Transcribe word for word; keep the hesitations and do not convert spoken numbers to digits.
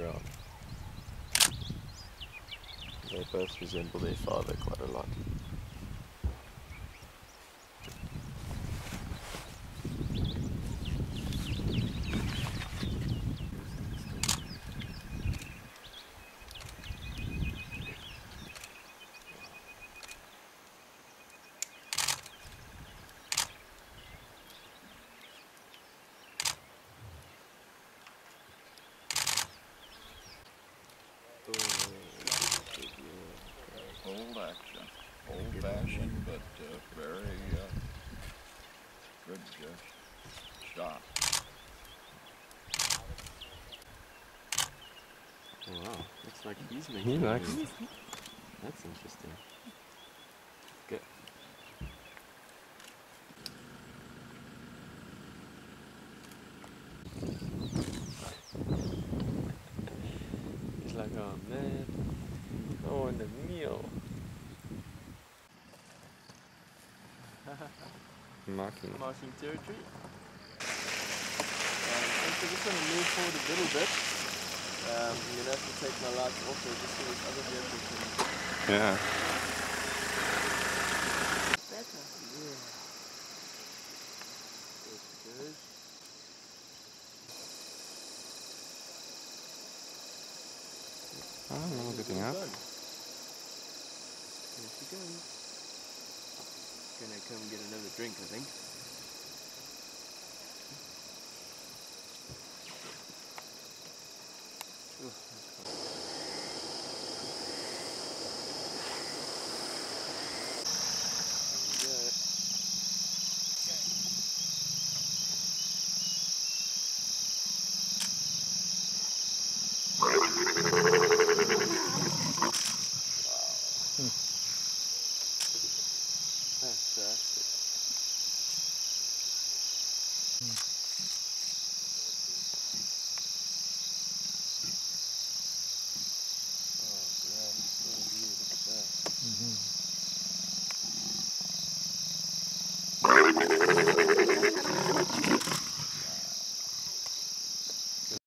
ground. They both resemble their father quite a lot. Old action, old fashioned, but uh, very uh, good uh, shot. Oh, wow, looks like he's making He a likes move. it. That's interesting. Good. He's like, oh man, I want a meal. Marking. Marking territory. Um, so just going to move forward a little bit. Um, I'm going to have to take my lights off there just so this other vehicle can... Yeah. Better. Yeah. There it goes. Oh, no, getting up. There she goes. Gonna come get another drink, I think. Ooh, that's cool. Fantastic. Oh yeah, what a view, look at that. Mm-hmm.